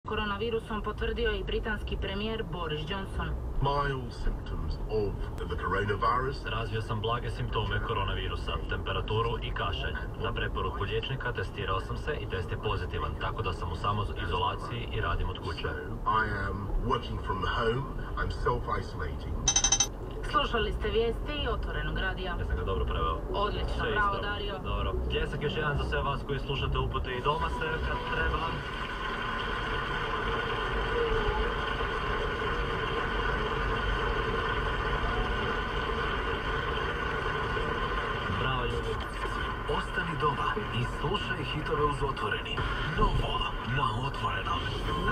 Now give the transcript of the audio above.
Koronavirusom potvrdio je i britanski premijer Boris Johnson. Mild symptoms of the coronavirus. Razvio sam blage simptome koronavirusa, temperaturu i kašalj. Na preporuku liječnika testirao sam se i test je pozitivan, tako da sam u samoizolaciji i radim od kuće. I am working from home. I'm self-isolating. Slušali ste vijesti i Otvorenog radija. Ja sam ga dobro preveo. Odlično, Sve bravo isto. Dario. Dobro. Pljesak još jedan za sve vas koji slušate upute i doma ste kad treba. Bravo ljudi. Ostani doma i slušaj hitove uz Otvoreni. Novo na Otvorenom.